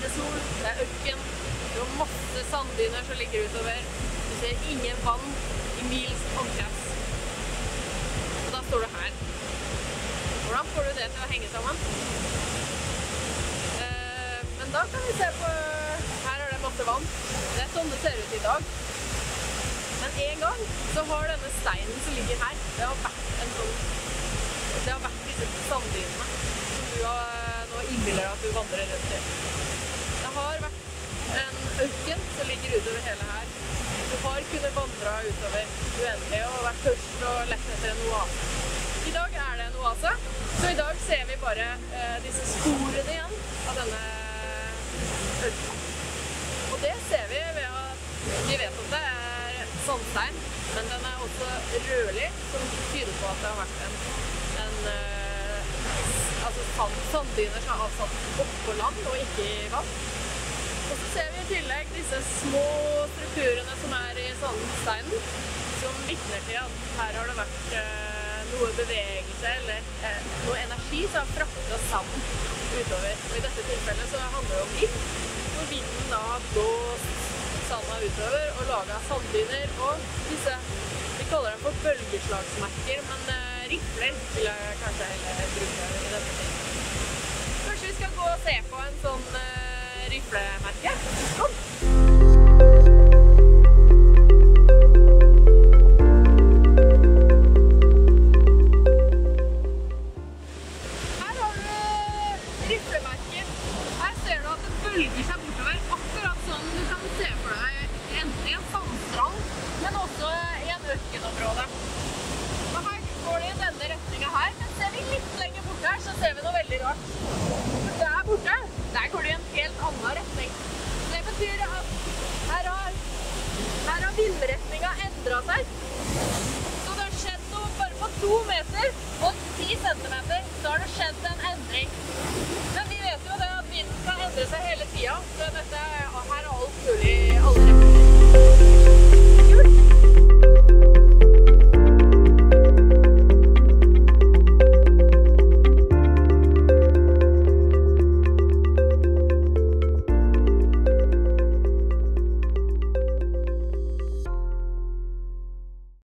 sol, det ørken, det masse sanddyner som ligger utover. Du ser ingen vann i mils omkrets. Og da står du her. Hvordan får du det til å henge sammen? Men da kan vi se på, her er det masse vann. Det er sånn det ser ut i dag. Men en gang så har denne steinen som ligger her, det har vært disse sanddynene som du nå innbiller at du vandrer rundt i. Det har vært en ørken som ligger utover hele her. Du har kunnet vandre utover uendelig og vært tørst og lett etter en oase. I dag er det en oase, så i dag ser vi bare disse sporene igjen av denne ørken. Og det ser vi ved at vi vet at det er sandstein, men den er også rødlig, som tyder på at det har vært sanddyner som er avsatt opp på land og ikke i vann. Og så ser vi i tillegg disse små strukturene som er i sandsteinen, som vitner til at her har det vært noe bevegelse eller noe energi som har fraktet sand utover. Og i dette tilfellet så handler det om vind, hvor vinden da har blåst sanda utover og laget sanddyner, og disse, vi kaller dem for bølgeslagsmerker, men rifler vil jeg kanskje heller bruke i dette tilfellet. Kanskje vi skal gå og se på en sånn riflemerke? Kom! Her har du riflemerker. Her ser du at det bølger seg bortover, akkurat sånn du kan se for deg enten i en sandstrand, men også i en ørkenområde. Og her går det i denne retningen her, men ser vi litt lenger bort her, så ser vi noe veldig rart. For der borte, der går det i en helt annen retning. Det betyr at her har vindretningen endret seg. Så det har skjedd noe bare på 2 meter og 10 centimeter, så har det skjedd en endring. Men vi vet jo det at vinden kan endre seg hele tiden, så